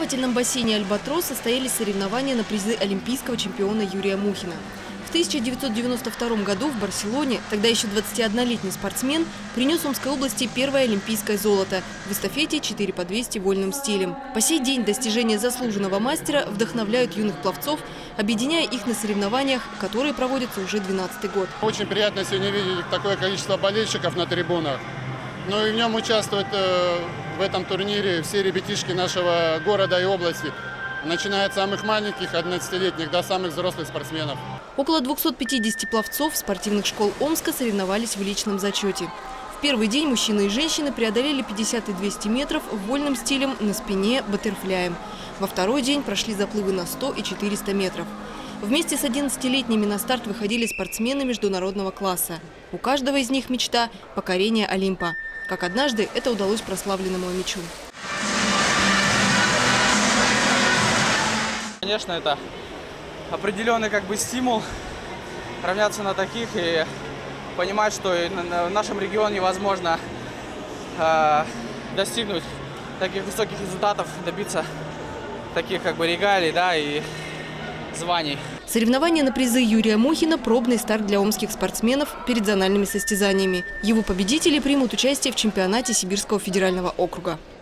плавательном бассейне «Альбатрос» состоялись соревнования на призы олимпийского чемпиона Юрия Мухина. В 1992 году в Барселоне тогда еще 21-летний спортсмен принес Омской области первое олимпийское золото в эстафете 4 по 200 вольным стилем. По сей день достижения заслуженного мастера вдохновляют юных пловцов, объединяя их на соревнованиях, которые проводятся уже 12-й год. Очень приятно сегодня видеть такое количество болельщиков на трибунах. Ну и в нем участвуют в этом турнире все ребятишки нашего города и области, начиная от самых маленьких, 11-летних, до самых взрослых спортсменов. Около 250 пловцов спортивных школ Омска соревновались в личном зачете. В первый день мужчины и женщины преодолели 50 и 200 метров вольным стилем на спине баттерфляем. Во второй день прошли заплывы на 100 и 400 метров. Вместе с 11-летними на старт выходили спортсмены международного класса. У каждого из них мечта – покорение Олимпа. Как однажды это удалось прославленному мячу. Конечно, это определенный стимул равняться на таких и понимать, что в нашем регионе возможно достигнуть таких высоких результатов, добиться таких регалий, и званий. Соревнования на призы Юрия Мухина – пробный старт для омских спортсменов перед зональными состязаниями. Его победители примут участие в чемпионате Сибирского федерального округа.